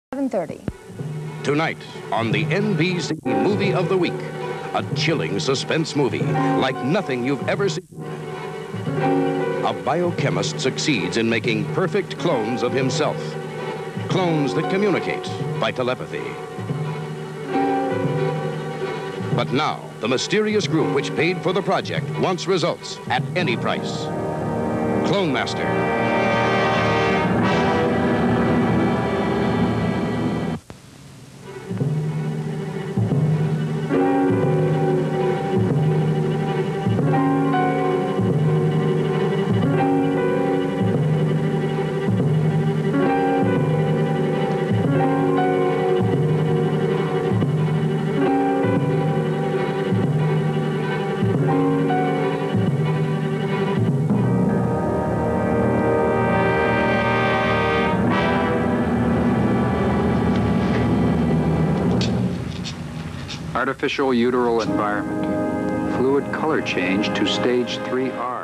7:30. Tonight on the NBC Movie of the Week, a chilling suspense movie like nothing you've ever seen. A biochemist succeeds in making perfect clones of himself. Clones that communicate by telepathy. But now, the mysterious group which paid for the project wants results at any price. Clone Master. Artificial uteral environment. Fluid color change to stage 3R.